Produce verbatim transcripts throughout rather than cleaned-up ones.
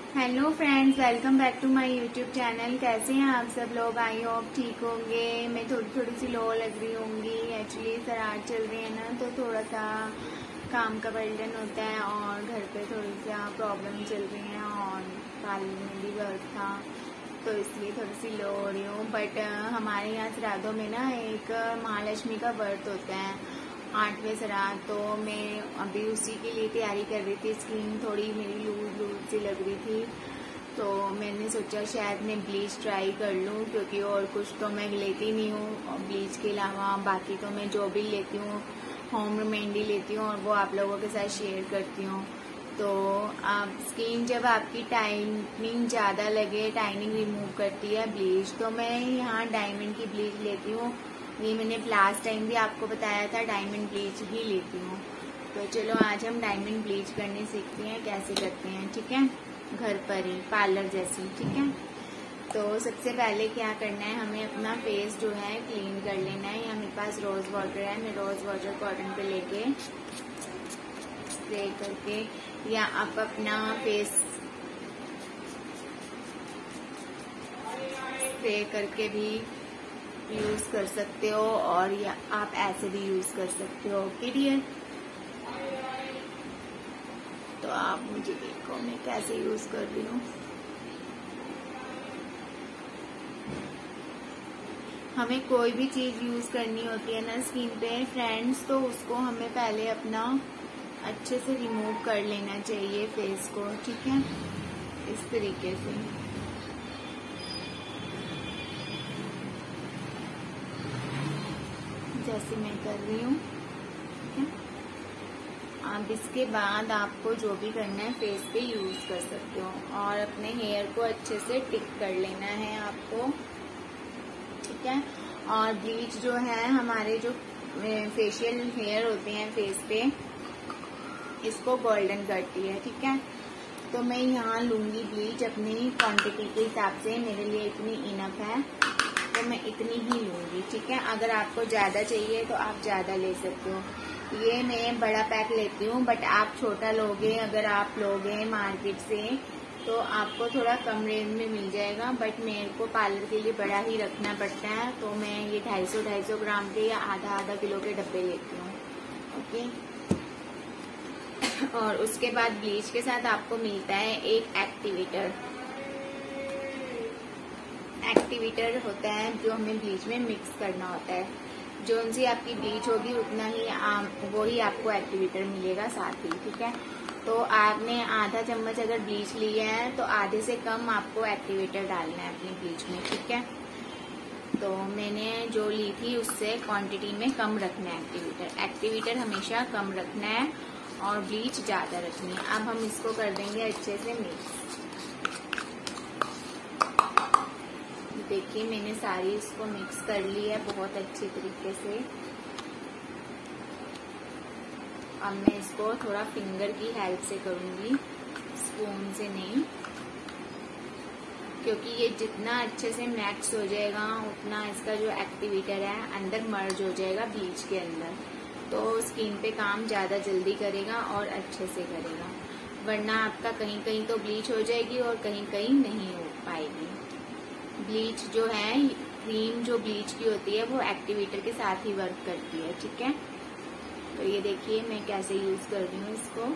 Hello friends, welcome back to my YouTube channel. कैसे हैं आप सब लोग? आई होप ठीक होंगे। मैं थोड़ी थोड़ी सी लो लग रही होंगी। एक्चुअली सराहत चल रही है ना, तो थोड़ा सा काम का बर्डन होता है और घर पे थोड़ी सा प्रॉब्लम चल रही है और पार्लर में भी वर्क था, तो इसलिए थोड़ी सी लो हो रही हूँ। बट हमारे यहाँ श्राद्धों में ना एक महालक्ष्मी का व्रत होता है, आठवें श्राद्ध, तो मैं अभी उसी के लिए तैयारी कर रही थी। स्किन थोड़ी मेरी लूज लूज सी लग रही थी, तो मैंने सोचा शायद मैं ब्लीच ट्राई कर लूँ, क्योंकि और कुछ तो मैं लेती नहीं हूँ ब्लीच के अलावा। बाकी तो मैं जो भी लेती हूँ होम रेमेडी लेती हूँ और वो आप लोगों के साथ शेयर करती हूँ। तो आप स्किन जब आपकी टाइनिंग ज़्यादा लगे, टाइनिंग रिमूव करती है ब्लीच, तो मैं यहाँ डायमंड की ब्लीच लेती हूँ। ये मैंने लास्ट टाइम भी आपको बताया था, डायमंड ब्लीच ही लेती हूँ। तो चलो आज हम डायमंड ब्लीच करने सीखते हैं, कैसे करते हैं, ठीक है, घर पर ही, पार्लर जैसी, ठीक है। तो सबसे पहले क्या करना है, हमें अपना फेस जो है क्लीन कर लेना है। यहाँ मेरे पास रोज वाटर है, मैं रोज वाटर कॉटन पे लेके स्प्रे करके, या आप अपना फेस स्प्रे करके भी यूज कर सकते हो, और या आप ऐसे भी यूज कर सकते हो। ओके डियर, तो आप मुझे देखो मैं कैसे यूज कर रही हूँ। हमें कोई भी चीज यूज करनी होती है ना स्किन पे फ्रेंड्स, तो उसको हमें पहले अपना अच्छे से रिमूव कर लेना चाहिए फेस को, ठीक है, इस तरीके से। जैसे मैं कर रही हूँ, ठीक है। अब इसके बाद आपको जो भी करना है फेस पे यूज कर सकते हो, और अपने हेयर को अच्छे से टिक कर लेना है आपको, ठीक है। और ब्लीच जो है हमारे जो फेशियल हेयर होते हैं फेस पे, इसको गोल्डन करती है, ठीक है। तो मैं यहाँ लूंगी ब्लीच अपनी क्वांटिटी के हिसाब से, मेरे लिए इतनी इनफ है, तो मैं इतनी ही लूंगी, ठीक है। अगर आपको ज्यादा चाहिए तो आप ज्यादा ले सकते हो। ये मैं बड़ा पैक लेती हूँ, बट आप छोटा लोगे, अगर आप लोगे मार्केट से तो आपको थोड़ा कम रेंज में मिल जाएगा, बट मेरे को पार्लर के लिए बड़ा ही रखना पड़ता है, तो मैं ये ढाई सौ ढाई सौ ग्राम के या आधा आधा किलो के डब्बे लेती हूँ, ओके। और उसके बाद ब्लीच के साथ आपको मिलता है एक एक्टिवेटर। एक्टिवेटर होता है जो हमें ब्लीच में मिक्स करना होता है। जो उनसे आपकी ब्लीच होगी उतना ही आम, वो ही आपको एक्टिवेटर मिलेगा साथ ही, ठीक है। तो आपने आधा चम्मच अगर ब्लीच ली है तो आधे से कम आपको एक्टिवेटर डालना है अपनी ब्लीच में, ठीक है। तो मैंने जो ली थी उससे क्वांटिटी में कम रखना है एक्टिवेटर। एक्टिवेटर हमेशा कम रखना है और ब्लीच ज्यादा रखनी है। अब हम इसको कर देंगे अच्छे से मिक्स। देखिए मैंने सारी इसको मिक्स कर ली है बहुत अच्छे तरीके से। अब मैं इसको थोड़ा फिंगर की हेल्प से करूंगी, स्पून से नहीं, क्योंकि ये जितना अच्छे से मैक्स हो जाएगा उतना इसका जो एक्टिवेटर है अंदर मर्ज हो जाएगा ब्लीच के अंदर, तो स्किन पे काम ज्यादा जल्दी करेगा और अच्छे से करेगा। वरना आपका कहीं कहीं तो ब्लीच हो जाएगी और कहीं कहीं नहीं हो पाएगी। ब्लीच जो है, क्रीम जो ब्लीच की होती है वो एक्टिवेटर के साथ ही वर्क करती है, ठीक है। तो ये देखिए मैं कैसे यूज कर रही हूँ इसको।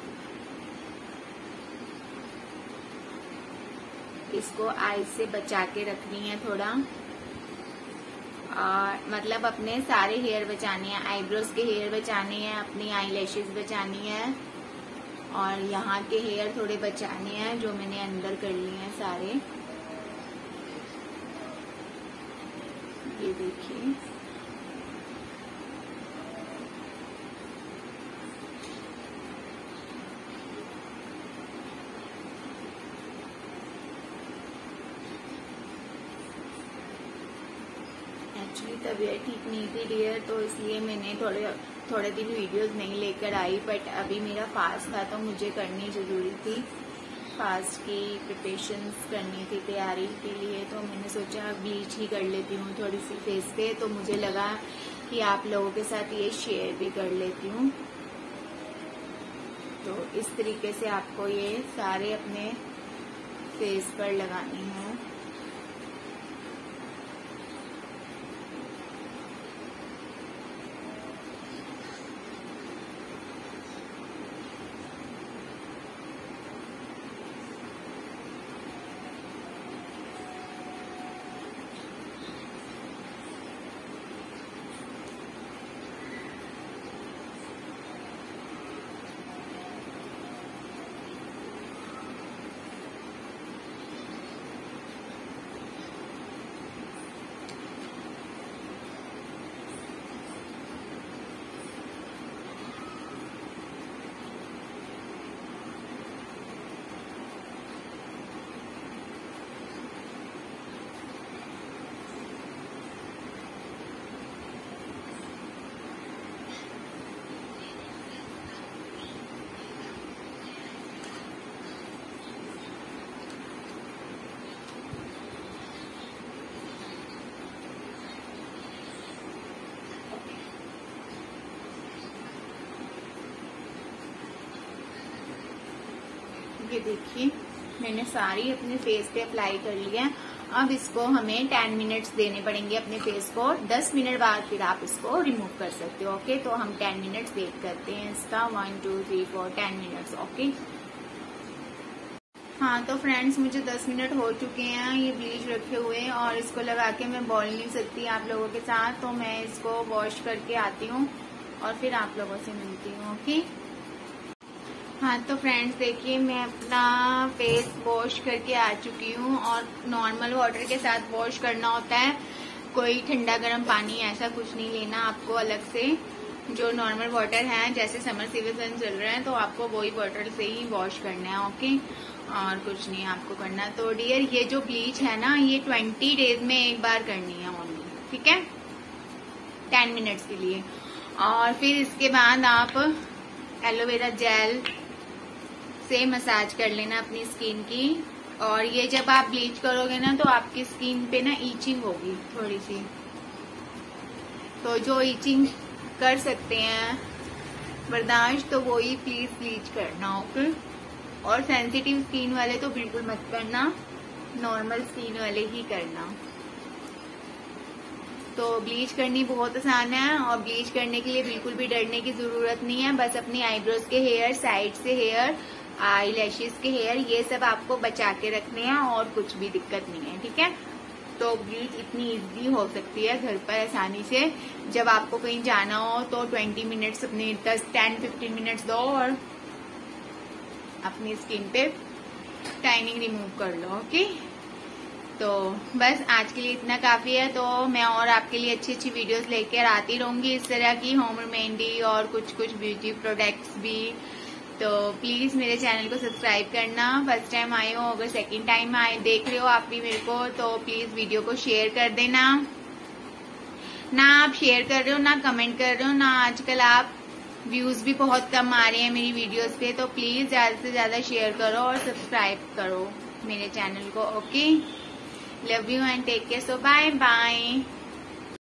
इसको आईज से बचा के रखनी है थोड़ा, और मतलब अपने सारे हेयर बचाने हैं, आईब्रोज के हेयर बचाने हैं, अपनी आई लैशेज बचानी है, और यहाँ के हेयर थोड़े बचाने हैं जो मैंने अंदर कर लिए हैं सारे। ये देखिए एक्चुअली तबीयत ठीक नहीं थी डियर, तो इसलिए मैंने थोड़े थोड़े दिन वीडियोस नहीं लेकर आई, बट अभी मेरा फास्ट था तो मुझे करनी जरूरी थी। फास्ट की प्रिपरेशंस करनी थी तैयारी के लिए, तो मैंने सोचा ब्लीच ही कर लेती हूँ थोड़ी सी फेस पे। तो मुझे लगा कि आप लोगों के साथ ये शेयर भी कर लेती हूँ। तो इस तरीके से आपको ये सारे अपने फेस पर लगानी है। ये देखिए मैंने सारी अपने फेस पे अप्लाई कर लिया है। अब इसको हमें टेन मिनट्स देने पड़ेंगे अपने फेस को। दस मिनट बाद फिर आप इसको रिमूव कर सकते हो। ओके, तो हम टेन मिनट्स वेट करते हैं इसका। One two three four ten minutes. Okay, हाँ तो फ्रेंड्स मुझे दस मिनट हो चुके हैं ये ब्लीच रखे हुए, और इसको लगा के मैं बोल नहीं सकती आप लोगों के साथ, तो मैं इसको वॉश करके आती हूँ और फिर आप लोगों से मिलती हूँ। ओके, हाँ तो फ्रेंड्स देखिए मैं अपना फेस वॉश करके आ चुकी हूँ, और नॉर्मल वाटर के साथ वॉश करना होता है, कोई ठंडा गर्म पानी ऐसा कुछ नहीं लेना आपको अलग से। जो नॉर्मल वाटर है, जैसे समर सीजन चल रहा है तो आपको वही वाटर से ही वॉश करना है। ओके, और कुछ नहीं आपको करना। तो डियर ये जो ब्लीच है ना, ये ट्वेंटी डेज में एक बार करनी है ओनली, ठीक है, टेन मिनट्स के लिए। और फिर इसके बाद आप एलोवेरा जेल से मसाज कर लेना अपनी स्किन की। और ये जब आप ब्लीच करोगे ना तो आपकी स्किन पे ना ईचिंग होगी थोड़ी सी, तो जो ईचिंग कर सकते हैं बर्दाश्त तो वो ही प्लीज ब्लीच करना। ओके, और सेंसिटिव स्किन वाले तो बिल्कुल मत करना, नॉर्मल स्किन वाले ही करना। तो ब्लीच करनी बहुत आसान है, और ब्लीच करने के लिए बिल्कुल भी डरने की जरूरत नहीं है। बस अपनी आईब्रोज के हेयर, साइड से हेयर, आई लैशेस के हेयर, ये सब आपको बचा के रखने हैं और कुछ भी दिक्कत नहीं है, ठीक है। तो ब्लीच इतनी इजी हो सकती है घर पर आसानी से। जब आपको कहीं जाना हो तो ट्वेंटी मिनट्स अपने दस टेन फिफ्टीन मिनट्स दो और अपनी स्किन पे टाइनिंग रिमूव कर लो। ओके, तो बस आज के लिए इतना काफी है। तो मैं और आपके लिए अच्छी अच्छी वीडियोस लेकर आती रहूंगी इस तरह की, होम रेमेडी और कुछ कुछ ब्यूटी प्रोडक्ट्स भी। तो प्लीज मेरे चैनल को सब्सक्राइब करना। फर्स्ट टाइम आए हो, अगर सेकंड टाइम आए देख रहे हो आप भी मेरे को, तो प्लीज वीडियो को शेयर कर देना। ना आप शेयर कर रहे हो, ना कमेंट कर रहे हो, ना आजकल आप व्यूज भी बहुत कम आ रहे हैं मेरी वीडियोस पे। तो प्लीज ज्यादा से ज्यादा शेयर करो और सब्सक्राइब करो मेरे चैनल को। Okay, love you and take care. So bye bye.